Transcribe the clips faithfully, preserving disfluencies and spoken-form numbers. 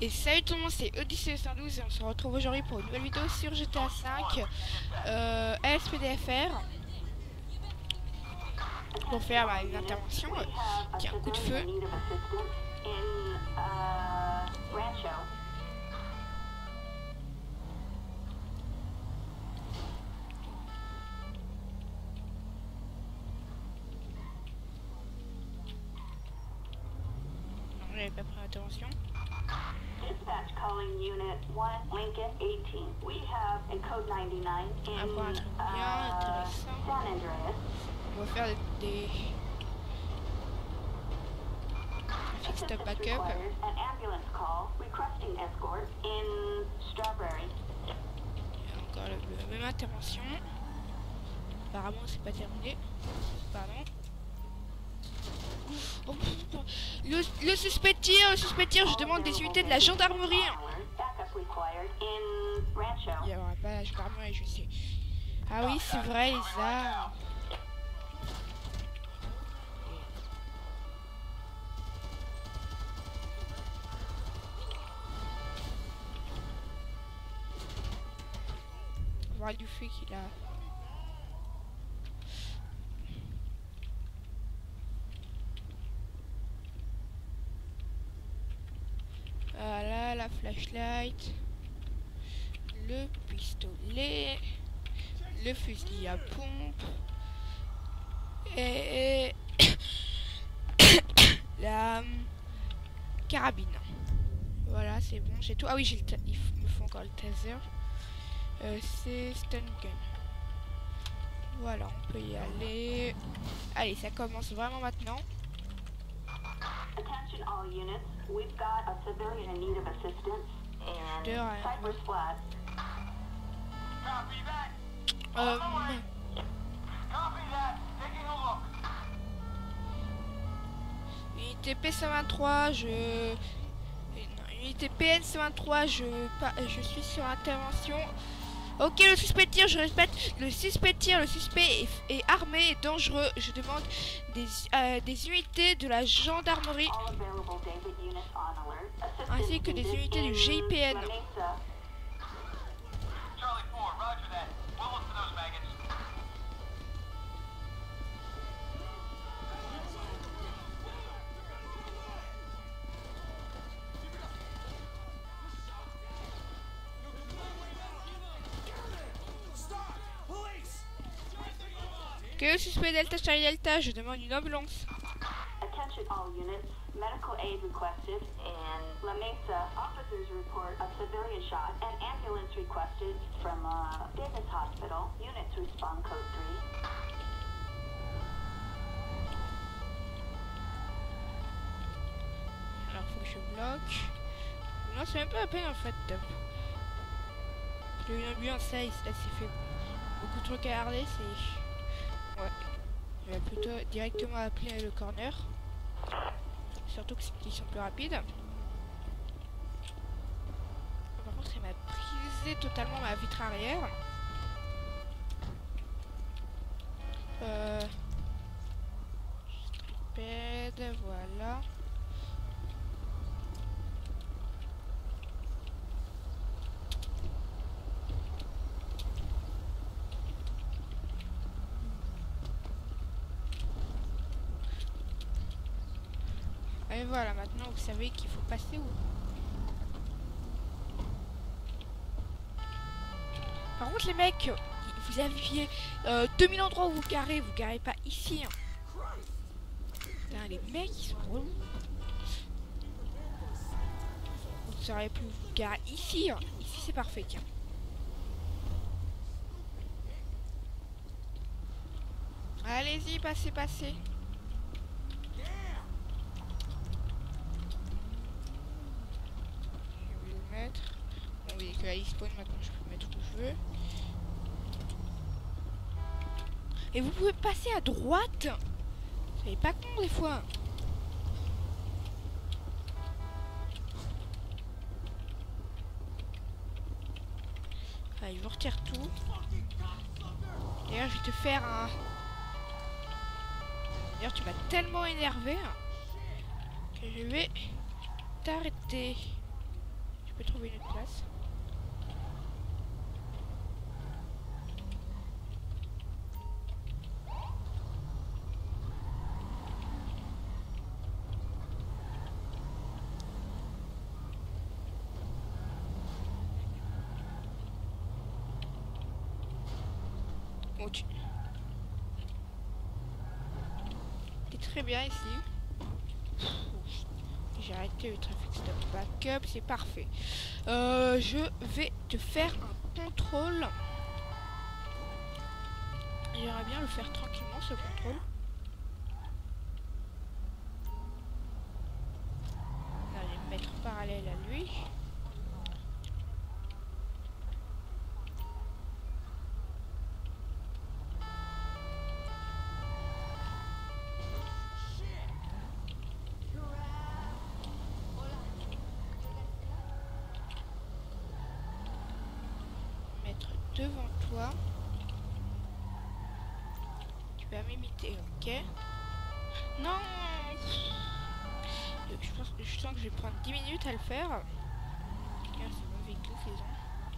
Et salut tout le monde, c'est Odyssey cent douze et on se retrouve aujourd'hui pour une nouvelle vidéo sur G T A cinq euh, L S P D F R pour faire bah, une intervention euh, qui a un coup de feu. Non, j'avais pas pris l'intervention. Dispatch calling unit one Lincoln eighteen. We have a code ninety-nine in Un point bien uh, intéressant. San Andreas. On va faire des, des... fix stop Assistance backup. requires an ambulance call requesting escort in Strawberry. Et encore le- la même intervention. Apparemment c'est pas terminé. Pardon. Oh, le, le suspect tire, le suspect tire, je demande des unités de la gendarmerie. Backup required in Rancho. Il n'y aura pas la gendarmerie, je sais. Ah oui, c'est vrai, les armes. On parle du fait qu'il a... Voilà, la flashlight, le pistolet, le fusil à pompe et la carabine. Voilà, c'est bon, j'ai tout. Ah oui, j'ai le il me faut encore le taser. Euh, c'est stun gun. Voilà, on peut y aller. Allez, ça commence vraiment maintenant. Attention all units. We've got a civilian in need of assistance in Deux, ouais. Cypress Flat. Euh, unité P cent vingt-trois, je... Non, unité P N cent vingt-trois, je... je suis sur intervention. Ok, le suspect tire, je répète, le suspect tire, le suspect est, est armé et dangereux. Je demande des, euh, des unités de la gendarmerie All available David units on alert. Assistance ainsi que des needed unités du in G I P N. La Mesa. Charlie four, roger that. We'll look for those maggots. Ok, le suspect Delta Charlie Delta, je demande une ambulance. Attention all units. Medical aid requested in La Mesa. Officers report a civilian shot. An ambulance requested from uh, Davis Hospital. Units respond code three. Alors faut que je bloque. Non, c'est même pas la peine en fait. J'ai une ambulance, là, là c'est fait beaucoup de trucs à regarder, c'est... Ouais. Je vais plutôt directement appeler le corner. Surtout qu'ils sont plus rapides. Par contre, ça m'a brisé totalement ma vitre arrière. Euh... Striped, voilà. Et voilà, maintenant vous savez qu'il faut passer où. Par contre les mecs, vous aviez euh, deux mille endroits où vous garez, vous garez pas ici. Hein. Putain, les mecs ils sont relous. Vous ne saurez plus vous garer ici. Hein. Ici c'est parfait, tiens. Allez-y, passez, passez. Bon, oui, que la spawn maintenant, je peux mettre où je veux. Et vous pouvez passer à droite. C'est pas con des fois. Allez, je vous retire tout. D'ailleurs, je vais te faire un... D'ailleurs, tu m'as tellement énervé hein, que je vais t'arrêter. Je peux trouver une autre place. Bon, tu... T'es très bien ici. J'ai arrêté le trafic stop backup, c'est parfait. Euh, je vais te faire un contrôle. J'aimerais bien le faire tranquillement, ce contrôle. Là, je vais me mettre parallèle à lui. Mettre devant toi. Tu vas m'imiter, ok? Non! Je pense que je sens que je vais prendre dix minutes à le faire. Ah, c'est mon véhicule, faisons.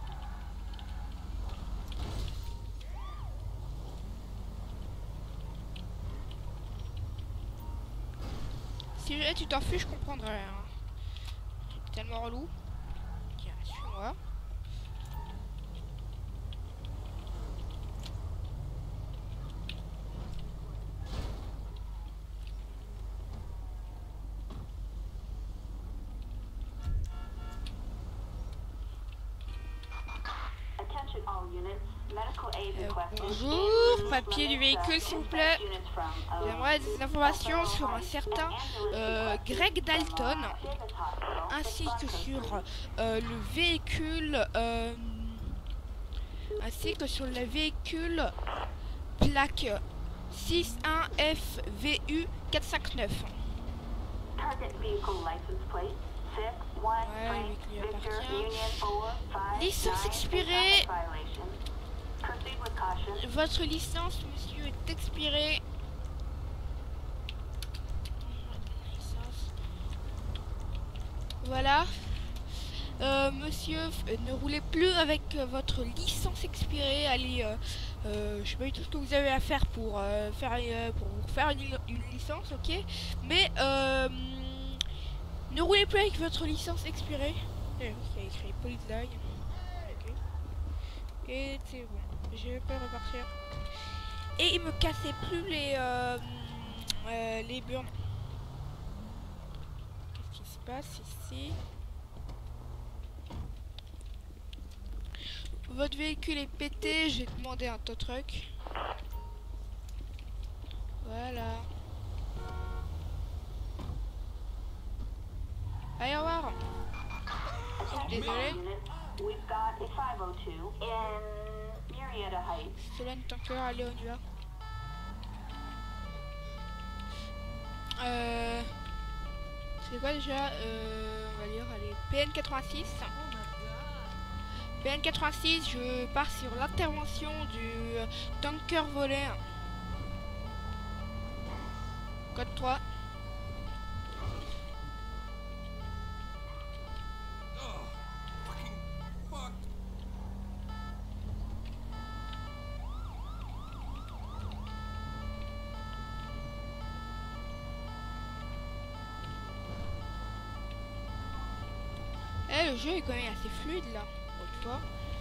Si jamais tu t'enfuis, je comprendrai. Hein. C'est tellement relou. Tiens, suis-moi. Attention all units. Medical aid Euh, requested. bonjour, papier du véhicule s'il vous plaît. J'aimerais des informations sur un certain euh, Greg Dalton, ainsi que sur euh, le véhicule, euh, ainsi que sur le véhicule plaque six un F V U quatre cent cinquante-neuf. Target vehicle license plate six one Ouais, Frank lui qui lui Victor appartient. Union four five Licence nine expirée. violation. Proceed with caution. Votre licence, monsieur, est expirée. Licence. Voilà. Euh, monsieur, euh, ne roulez plus avec euh, votre licence expirée. Allez, euh, euh, je sais pas du tout ce que vous avez à faire pour euh, faire euh, pour vous faire une, une licence, ok. Mais euh, ne roulez plus avec votre licence expirée. Euh, il y a écrit police line. Ok. Et c'est bon. Je peux repartir. Et il me cassait plus les euh, euh, les burnes. Qu'est-ce qui se passe ici? Votre véhicule est pété, j'ai demandé un tow truck. Voilà. Allez, au revoir. Oh, désolé. We've got a five oh two in Murrieta Heights. Solène Tanker, allez, on y va. Euh... C'est quoi déjà euh, on va lire, allez, P N quatre-vingt-six. P N quatre-vingt-six, je pars sur l'intervention du euh, tanker volé. Code trois. Eh, le jeu est quand même assez fluide là, autrefois.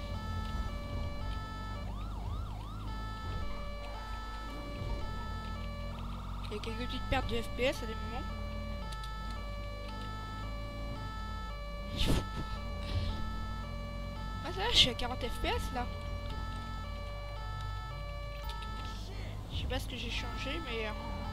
Il y a quelques petites pertes de F P S à des moments. Ah ça va, je suis à quarante F P S là. Je sais pas ce que j'ai changé mais...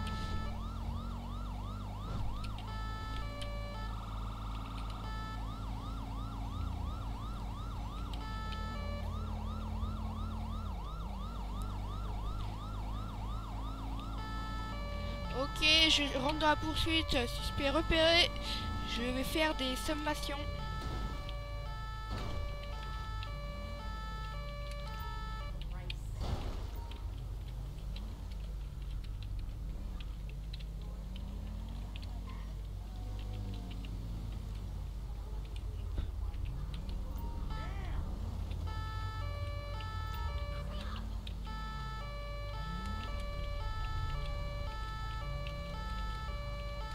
Ok, je rentre dans la poursuite, suspect repéré. Je vais faire des sommations.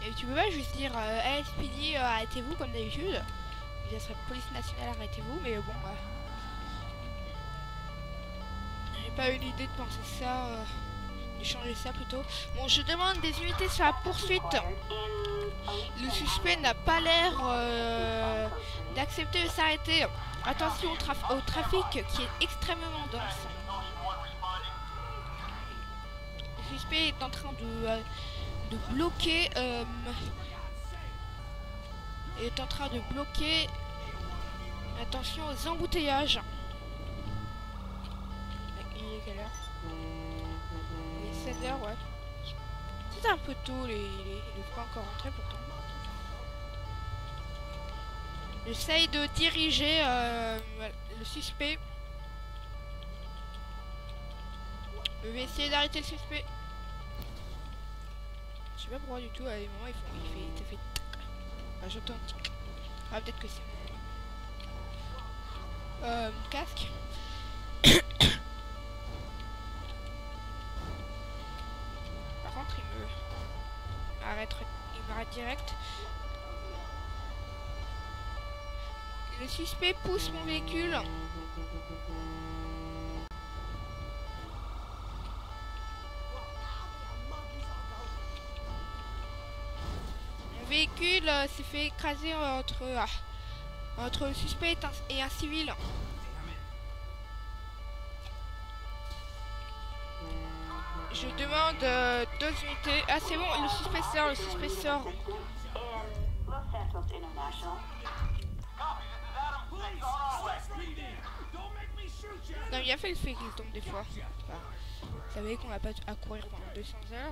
Et tu peux pas juste dire euh, L S P D, euh, arrêtez-vous comme d'habitude. Ça serait police nationale, arrêtez-vous, mais bon, euh, j'ai pas eu l'idée de penser ça, euh, de changer ça plutôt. Bon, je demande des unités sur la poursuite. Le suspect n'a pas l'air euh, d'accepter de s'arrêter. Attention au, traf au trafic qui est extrêmement dense. Le suspect est en train de, euh, de bloquer. Euh, est en train de bloquer. Attention aux embouteillages. Il est quelle heure? Il est sept heures, ouais. C'est un peu tôt, les, les, il est pas encore rentré pourtant. J'essaye de diriger euh, le suspect. Je vais essayer d'arrêter le suspect. Je sais pas pourquoi du tout, à des moments il, font, il fait... Il fait... Ah, j'entends. Ah, peut-être que c'est... Euh, casque. Par contre, il me arrête, il m'arrête direct. Le suspect pousse mon véhicule. Mon véhicule euh, s'est fait écraser entre, euh, entre le suspect et un, et un civil. Je demande euh, deux unités. Ah, c'est bon, le suspect sort, le suspect sort. Non, il a fait le fait qu'il tombe des fois. Enfin, vous savez qu'on n'a pas à courir pendant deux cents heures.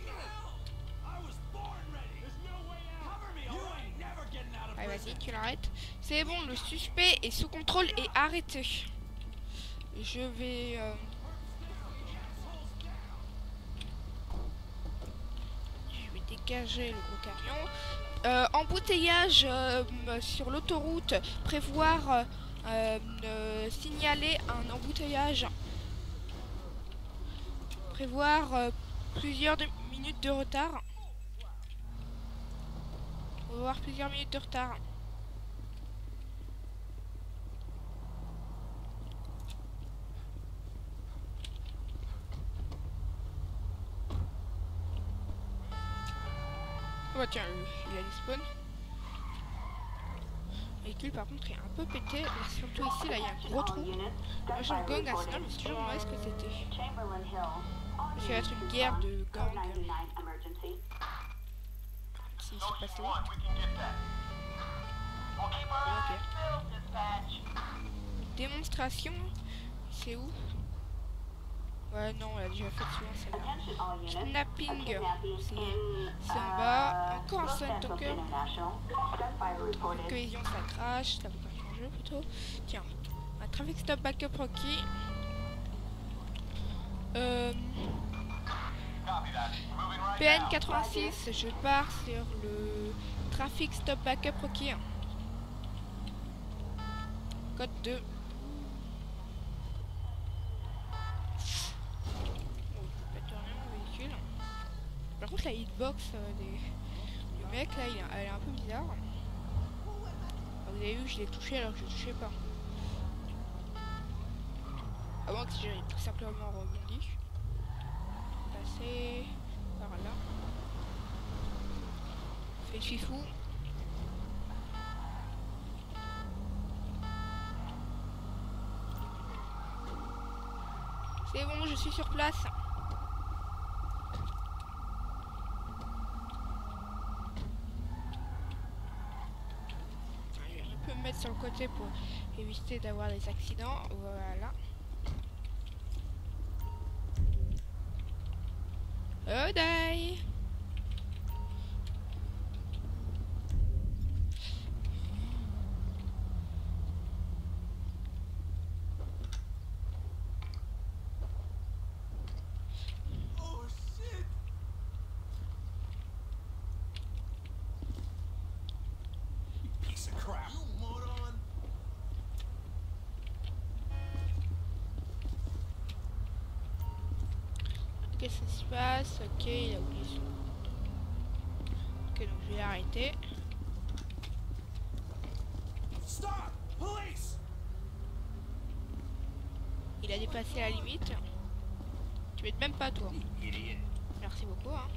Allez, vas-y, tu l'arrêtes. C'est bon, le suspect est sous contrôle et arrêté. Je vais... Euh... Je vais dégager le gros camion. Euh, embouteillage euh, sur l'autoroute. Prévoir... Euh, Euh, euh, signaler un embouteillage, prévoir euh, plusieurs de minutes de retard, prévoir plusieurs minutes de retard. Oh tiens, il a des spawns. Le véhicule par contre est un peu pété, surtout ici là il y a un gros trou. Moi j'ai un gang à Arsenal, mais c'est toujours demandé ce que c'était. Ça va être une guerre de gang. Si c'est passé. Ok. Démonstration, c'est où? Ouais non, on l'a déjà fait souvent celle-là. Kidnapping, c'est en bas. Encore un Sun Talker. Cohésion ça crache, ça veut pas changer plutôt. Tiens, un Traffic Stop Backup Rocky. Euh, P N quatre-vingt-six, je pars sur le Traffic Stop Backup Rocky. Code deux. Par contre la hitbox euh, des... du mec là il a... elle est un peu bizarre. Ah, vous avez vu que je l'ai touché alors que je ne touchais pas. À moins que j'ai tout simplement rebondi. Passer par là. Fait je suis fou. C'est bon, je suis sur place. Sur le côté pour éviter d'avoir des accidents. Voilà. Oh die. Qu'est-ce qui se passe? Ok, il a oublié son... Ok, Je vais l'arrêter. Stop! Police! Il a dépassé la limite. Tu m'aides même pas toi. Idiot. Merci beaucoup hein.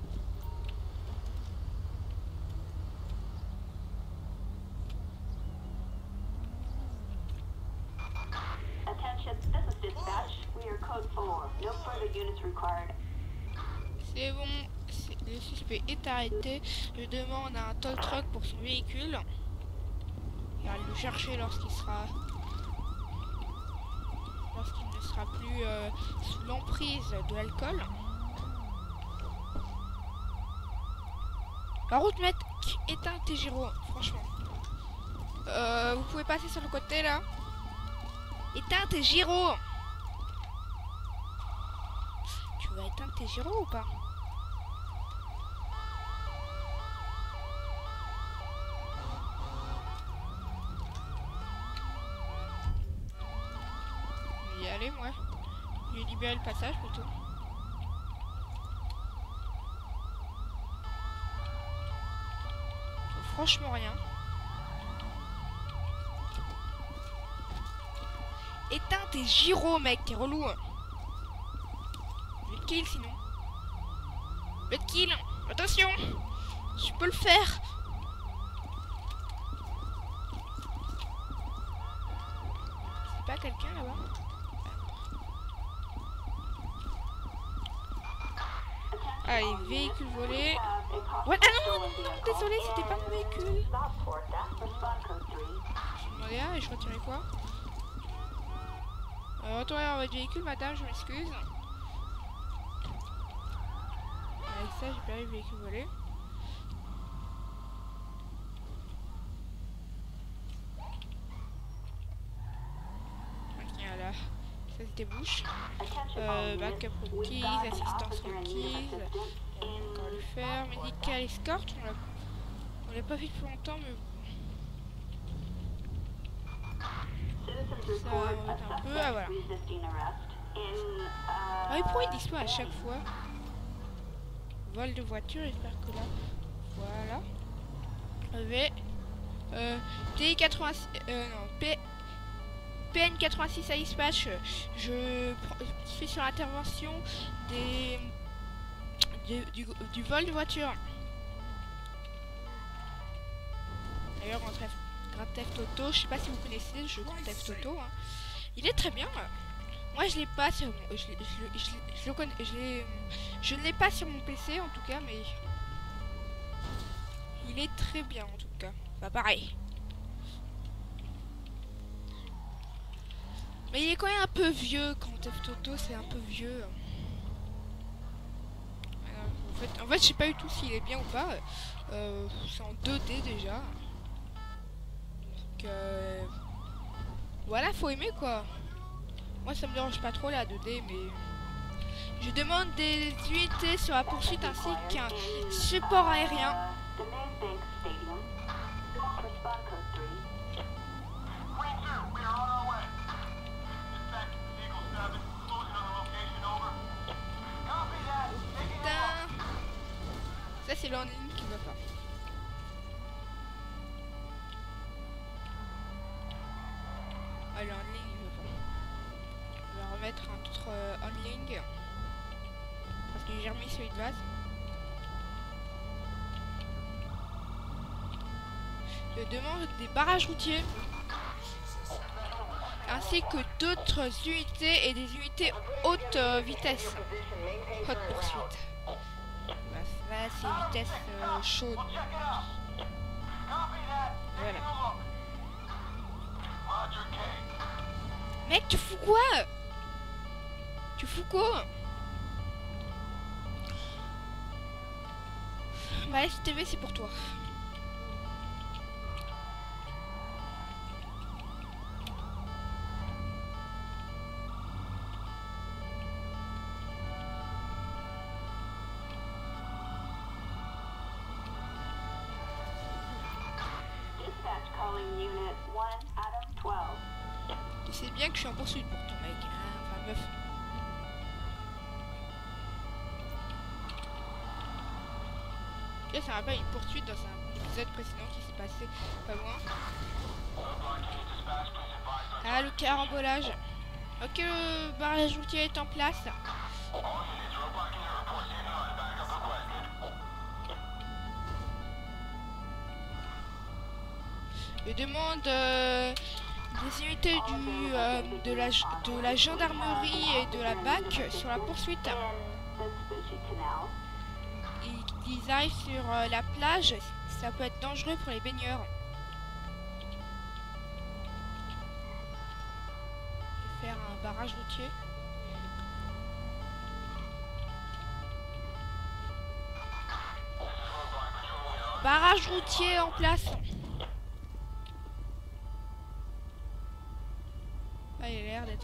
Attention, this is dispatch. We are code four. No further units required. C'est bon, c'est- le suspect est arrêté. Je demande un tow truck pour son véhicule. Il va le chercher lorsqu'il sera... Lorsqu'il ne sera plus euh, sous l'emprise de l'alcool. La route, mec, éteins tes gyros, franchement. Euh, vous pouvez passer sur le côté, là. Éteins tes gyros. Tu vas éteindre tes gyros ou pas? Je vais y aller, moi. Je vais libérer le passage, plutôt. Franchement rien. Éteins tes gyros, mec, t'es relou. Je vais te kill sinon. Je vais te kill. Attention, tu peux le faire. C'est pas quelqu'un là-bas? Allez, véhicule volé. Ouais, ah non, non, non, désolé, c'était pas mon véhicule. Je demandais un et je retirais quoi? Euh, retournez dans votre véhicule, madame, je m'excuse. Avec ça, j'ai perdu le véhicule volé. Ok, là. Ça, c'était bouche. Euh, backup keys, assistance keys. Encore le faire. Medical escort, on l'a on l'a pas fait depuis longtemps, mais ça va un peu. Ah voilà. Ah, et pourquoi ils disent pas à chaque fois? Vol de voiture, j'espère que là. Voilà. Avec euh, T quatre-vingt-six. Euh, non, P. P N quatre-vingt-six à dispatch. Je suis sur l'intervention des du, du, du vol de voiture. D'ailleurs, Grand Theft Grand Theft Auto, je sais pas si vous connaissez le jeu Grand Theft Auto. Hein. Il est très bien. Moi, je l'ai pas sur mon, je, je, je, je, je le connais, je, l'ai- je ne l'ai pas sur mon P C en tout cas, mais il est très bien en tout cas. Bah pareil. Mais il est quand même un peu vieux. Grand Theft Auto, c'est un peu vieux. Voilà, en fait, en fait, je sais pas du tout s'il est bien ou pas. Euh, c'est en deux D déjà. Donc euh, voilà, faut aimer quoi. Moi, ça me dérange pas trop la deux D, mais je demande des unités sur la poursuite ainsi qu'un support aérien. Putain. Ça, c'est l'en ligne qui va pas. Ah, le handling, il veut pas. On va remettre un autre euh, handling. Parce que j'ai remis celui de base. Je demande des barrages routiers. Ainsi que d'autres unités et des unités haute euh, vitesse. Haute poursuite. Bah, là, c'est vitesse euh, chaude. Voilà. Mec, tu fous quoi? Tu fous quoi? Bah, S T V, c'est pour toi. Dispatch calling unit one Adam twelve. Tu sais bien que je suis en poursuite pour ton mec. Hein, enfin, meuf. Là, ça rappelle une poursuite dans un épisode précédent qui s'est passé pas loin. Ah, le carambolage. Ok, le barrage routier est en place. Je demande euh, des unités du, euh, de, la, de la gendarmerie et de la B A C sur la poursuite. Ils, ils arrivent sur euh, la plage, ça peut être dangereux pour les baigneurs. Je vais faire un barrage routier. Barrage routier en place. Ah, il a l'air d'être...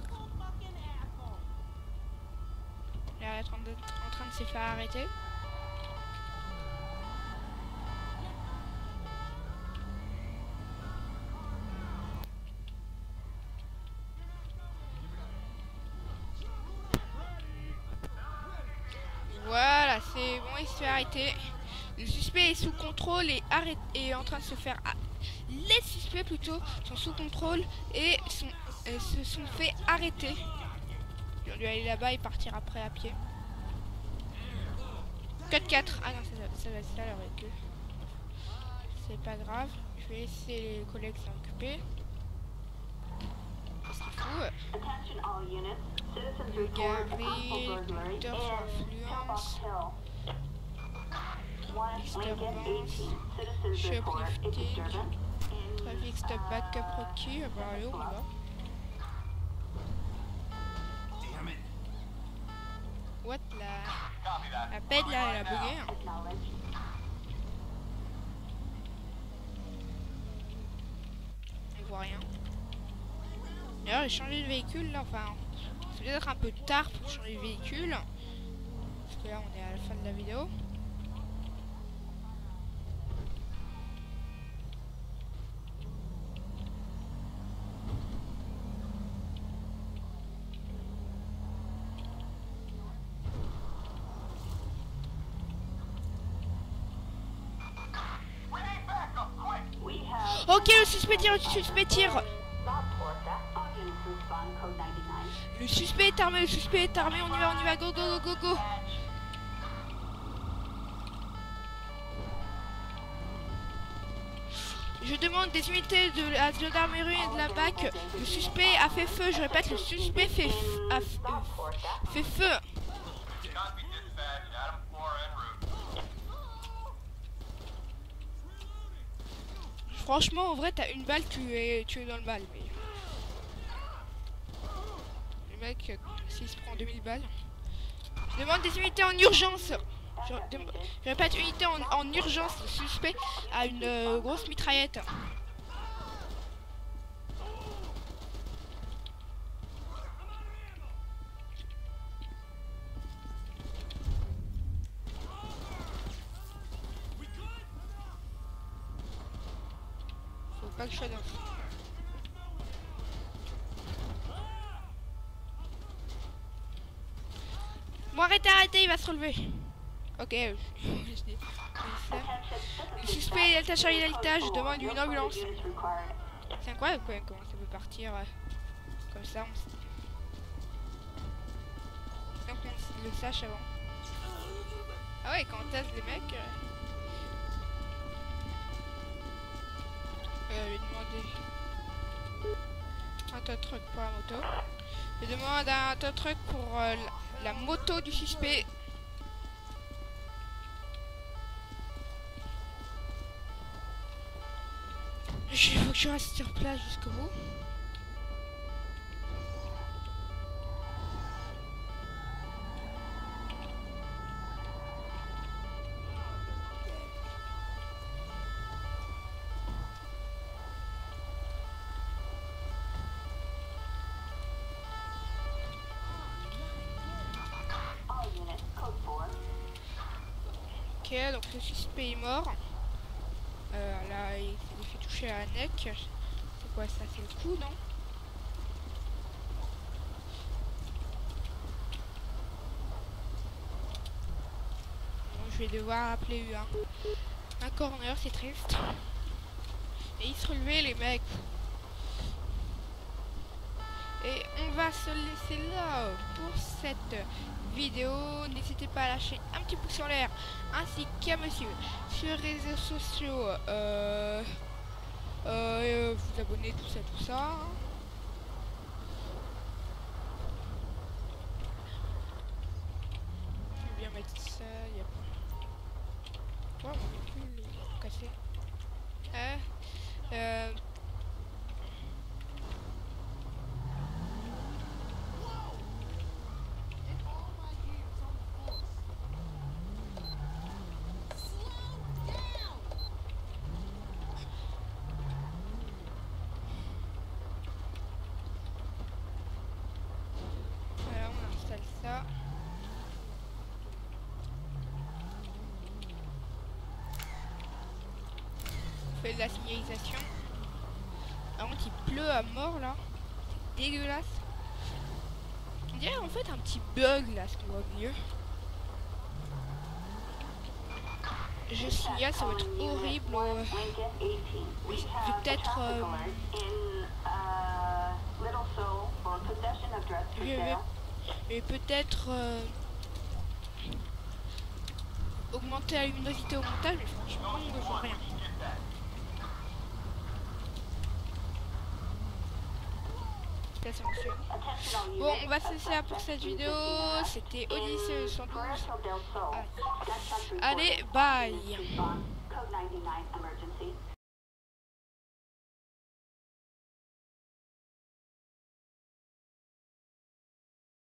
Il a l'air d'être en, en train de se faire arrêter. Voilà, c'est bon, il se fait arrêter. Le suspect est sous contrôle et arrête, est en train de se faire... Les suspects plutôt sont sous contrôle et sont, euh, se sont fait arrêter. Ils ont dû aller là-bas et partir après à pied. quatre quatre. Ah non, ça, ça va être ça leur véhicule. C'est pas grave. Je vais laisser les collègues s'en occuper. Qu'est-ce qu'il faut? Garer, conducteur sur influence. Disturbance, shoplifting, traffic stop backup requis. Bah allez, on y va. What la... La bête là, elle a bugué. Hein. On voit rien. D'ailleurs, j'ai changé de véhicule là, enfin... C'est peut-être un peu tard pour changer de véhicule. Parce que là, on est à la fin de la vidéo. Ok, le suspect tire, le suspect tire. Le suspect est armé, le suspect est armé, on y va, on y va, go, go, go, go, go. Je demande des unités de la gendarmerie et de la B A C. Le suspect a fait feu, je répète, le suspect fait, a fait feu. Franchement, en vrai, t'as une balle, tu es, tu es dans le mal. Mais... Le mec, euh, s'il se prend deux mille balles. Je demande des unités en urgence. Je, je répète, unité en, en urgence. Le suspect a une euh, grosse mitraillette. Faut pas que je sois dans... Bon, arrêtez, arrêtez, il va se relever. Ok. Le suspect est Delta Charlie Delta, je demande une ambulance. C'est incroyable quoi, comment ça peut partir euh, comme ça. Sans qu'on le sache avant. Ah ouais, quand on teste les mecs... Euh, euh, lui demander un tow truck pour la moto. Je demande un tow truck pour euh, la, la moto du suspect. Il faut que je reste sur place jusqu'au bout. Ok, donc le suspect est mort. Euh, là, il s'est fait toucher à la neck. C'est quoi ça? C'est le cou, non? Non, je vais devoir appeler U un. Un corner, c'est triste. Et ils se relevaient les mecs. Et on va se laisser là pour cette vidéo. N'hésitez pas à lâcher un petit pouce en l'air ainsi qu'à me suivre sur les réseaux sociaux. Euh, euh, vous abonner, tout ça, tout ça. Je vais bien mettre ça. Il y a pas. Oh, on est plus cassé. Euh, euh, voilà, on installe ça. On fait de la signalisation. Par contre, il pleut à mort là. C'est dégueulasse. On dirait en fait un petit bug là, ce qu'on voit mieux. Je signale, ça va être horrible. Euh, je vais peut-être. Euh, je vais, je vais peut-être euh, augmenter la luminosité au montage, mais franchement, on ne voit rien. Ça fonctionne. Bon, on va se laisser là pour cette vidéo. C'était Odyssey cent douze. Allez, bye.